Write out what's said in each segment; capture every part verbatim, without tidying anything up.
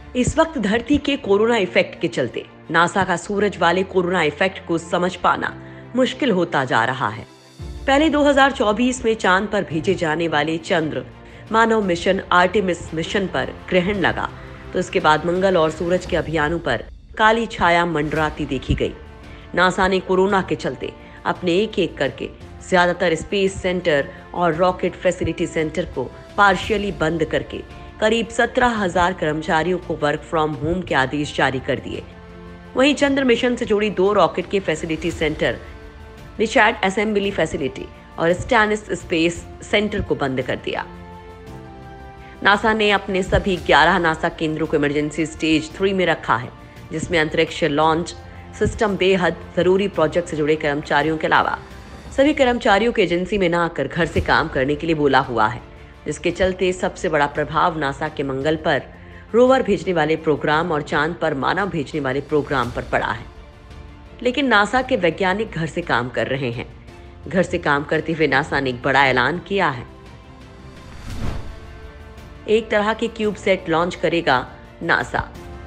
इस वक्त धरती के कोरोना इफेक्ट के चलते नासा का सूरज वाले कोरोना इफेक्ट को समझ पाना मुश्किल होता जा रहा है। पहले दो हज़ार चौबीस में चांद पर भेजे जाने वाले चंद्र मानव मिशन आर्टेमिस मिशन पर ग्रहण लगा, तो इसके बाद मंगल और सूरज के अभियानों पर काली छाया मंडराती देखी गई। नासा ने कोरोना के चलते अपने एक एक करके ज्यादातर स्पेस सेंटर और रॉकेट फैसिलिटी सेंटर को पार्शियली बंद करके करीब सत्रह हज़ार कर्मचारियों को वर्क फ्रॉम होम के आदेश जारी कर दिए। वहीं चंद्र मिशन से जुड़ी दो रॉकेट के facility centre Michoud assembly facility और स्टैनिस स्पेस सेंटर को बंद कर दिया। नासा ने अपने सभी ग्यारह नासा केंद्रों को इमरजेंसी स्टेज थ्री में रखा है, जिसमें अंतरिक्ष लॉन्च सिस्टम बेहद जरूरी प्रोजेक्ट से जुड़े कर्मचारियों के अलावा सभी कर्मचारियों को एजेंसी में न आकर घर से काम करने के लिए बोला हुआ है, जिसके चलते सबसे बड़ा प्रभाव नासा के मंगल पर रोवर भेजने वाले प्रोग्राम और चांद पर मानव भेजने वाले प्रोग्राम पर पड़ा है। लेकिन नासा के वैज्ञानिक घर से काम कर रहे हैं। घर से काम करते हुए नासा ने एक बड़ा ऐलान किया है। एक तरह के क्यूब सेट लॉन्च करेगा नासा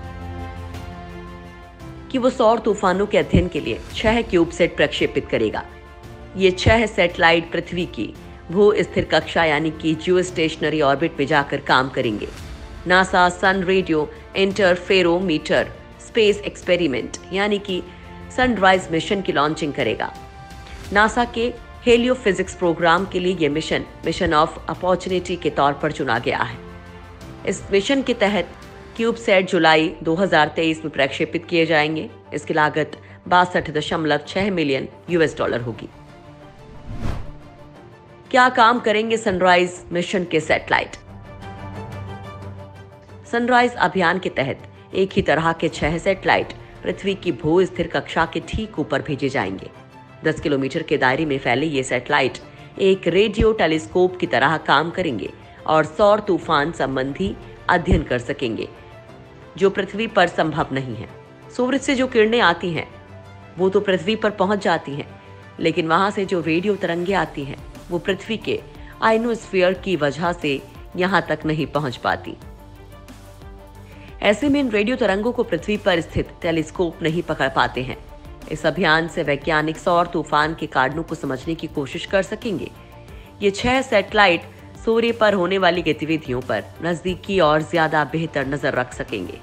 कि वो सौर तूफानों के अध्ययन के लिए छह क्यूब सेट प्रक्षेपित करेगा। ये छह सैटेलाइट पृथ्वी की भू स्थिर कक्षा यानी कि जियो स्टेशनरी ऑर्बिट में जाकर काम करेंगे। NASA sun radio interferometer space experiment यानी कि सनराइज मिशन की लॉन्चिंग करेगा। नासा के हेलियोफिजिक्स प्रोग्राम के लिए यह मिशन मिशन ऑफ अपॉर्चुनिटी के तौर पर चुना गया है। इस मिशन के तहत क्यूब सेट जुलाई दो हज़ार तेईस में प्रक्षेपित किए जाएंगे। इसकी लागत बासठ दशमलव छह मिलियन यूएस डॉलर होगी। क्या काम करेंगे सनराइज मिशन के सैटेलाइट? सनराइज अभियान के तहत एक ही तरह के छह सैटेलाइट पृथ्वी की भू स्थिर कक्षा के ठीक ऊपर भेजे जाएंगे। दस किलोमीटर के दायरे में फैले ये सैटेलाइट एक रेडियो टेलीस्कोप की तरह काम करेंगे और सौर तूफान संबंधी अध्ययन कर सकेंगे, जो पृथ्वी पर संभव नहीं है। सूरज से जो किरणें आती हैं वो तो पृथ्वी पर पहुंच जाती हैं, लेकिन वहां से जो रेडियो तरंगें आती हैं वो पृथ्वी के आयनोस्फीयर की वजह से यहां तक नहीं पहुंच पाती। ऐसे में इन रेडियो तरंगों को पृथ्वी पर स्थित टेलीस्कोप नहीं पकड़ पाते हैं। इस अभियान से वैज्ञानिक सौर तूफान के कारणों को समझने की कोशिश कर सकेंगे। ये छह सैटेलाइट सूर्य पर होने वाली गतिविधियों पर नजदीकी और ज्यादा बेहतर नजर रख सकेंगे।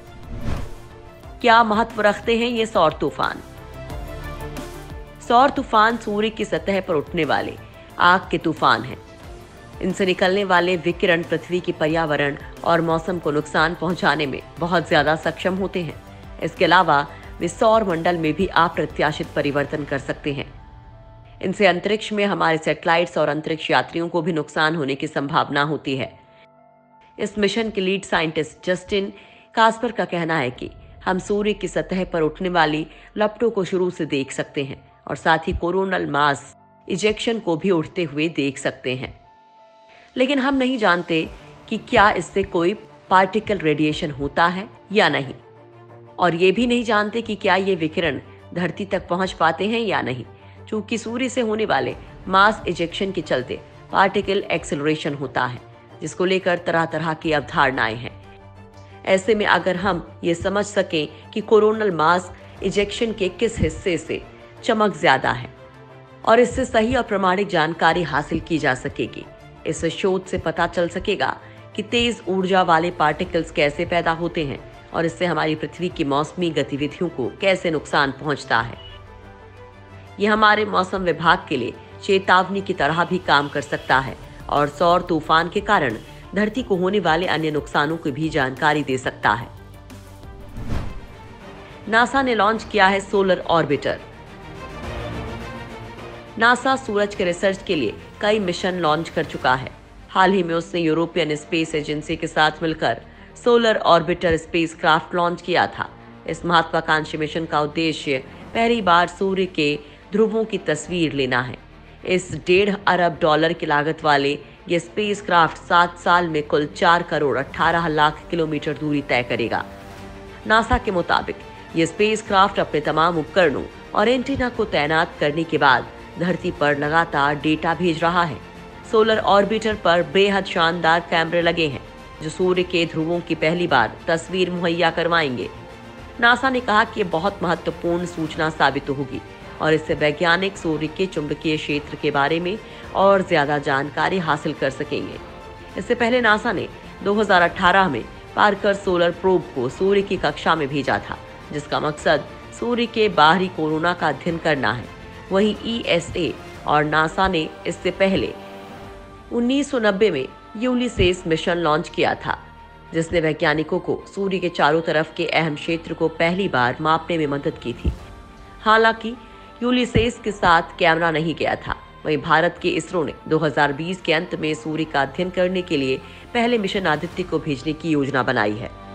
क्या महत्व रखते हैं ये सौर तूफान? सौर तूफान सूर्य की सतह पर उठने वाले आग के तूफान हैं। इनसे निकलने वाले विकिरण पृथ्वी की पर्यावरण और मौसम को नुकसान पहुंचाने में बहुत ज्यादा सक्षम होते हैं। इसके अलावा वे सौर मंडल में भी अप्रत्याशित परिवर्तन कर सकते हैं। इनसे अंतरिक्ष में हमारे सैटेलाइट्स और अंतरिक्ष यात्रियों को भी नुकसान होने की संभावना होती है। इस मिशन के लीड साइंटिस्ट जस्टिन कास्पर का कहना है कि हम सूर्य की सतह पर उठने वाली लपटों को शुरू से देख सकते हैं और साथ ही कोरोनल मास इजेक्शन को भी उठते हुए देख सकते हैं, लेकिन हम नहीं जानते कि क्या इससे कोई पार्टिकल रेडिएशन होता है या नहीं, और ये भी नहीं जानते कि क्या ये विकिरण धरती तक पहुंच पाते हैं या नहीं, क्योंकि सूर्य से होने वाले मास इजेक्शन के चलते पार्टिकल एक्सेलरेशन होता है, जिसको लेकर तरह तरह की अवधारणाएं हैं। ऐसे में अगर हम ये समझ सकें कि कोरोनल मास इजेक्शन के किस हिस्से से चमक ज्यादा है और इससे सही और प्रमाणिक जानकारी हासिल की जा सकेगी, इस शोध से पता चल सकेगा कि तेज ऊर्जा वाले पार्टिकल्स कैसे पैदा होते हैं और इससे हमारी पृथ्वी की मौसमी गतिविधियों को कैसे नुकसान पहुंचता है। यह हमारे मौसम विभाग के लिए चेतावनी की तरह भी काम कर सकता है और सौर तूफान के कारण धरती को होने वाले अन्य नुकसानों की भी जानकारी दे सकता है। नासा ने लॉन्च किया है सोलर ऑर्बिटर। नासा सूरज के रिसर्च के लिए कई मिशन लॉन्च कर चुका है। हाल ही में उसने यूरोपियन स्पेस एजेंसी के साथ मिलकर सोलर ऑर्बिटर स्पेसक्राफ्ट लॉन्च किया था। इस महत्वाकांक्षी मिशन का उद्देश्य पहली बार सूर्य के ध्रुवों की तस्वीर लेना है। इस डेढ़ अरब डॉलर की लागत वाले ये स्पेसक्राफ्ट सात साल में कुल चार करोड़ अठारह लाख किलोमीटर दूरी तय करेगा। नासा के मुताबिक ये स्पेसक्राफ्ट अपने तमाम उपकरणों और एंटीना को तैनात करने के बाद धरती पर लगातार डेटा भेज रहा है। सोलर ऑर्बिटर पर बेहद शानदार कैमरे लगे हैं, जो सूर्य के ध्रुवों की पहली बार तस्वीर मुहैया करवाएंगे। नासा ने कहा कि ये बहुत महत्वपूर्ण सूचना साबित होगी और इससे वैज्ञानिक सूर्य के चुंबकीय क्षेत्र के बारे में और ज्यादा जानकारी हासिल कर सकेंगे। इससे पहले नासा ने दो हज़ार अठारह में पार्कर सोलर प्रोब को सूर्य की कक्षा में भेजा था, जिसका मकसद सूर्य के बाहरी कोरोना का अध्ययन करना है। वहीं ई एस ए और नासा ने इससे पहले उन्नीस सौ नब्बे में यूलिसेस मिशन लॉन्च किया था, जिसने वैज्ञानिकों को सूर्य के चारों तरफ के अहम क्षेत्र को पहली बार मापने में मदद की थी। हालांकि यूलिसेस के साथ कैमरा नहीं गया था। वहीं भारत के इसरो ने दो हज़ार बीस के अंत में सूर्य का अध्ययन करने के लिए पहले मिशन आदित्य को भेजने की योजना बनाई है।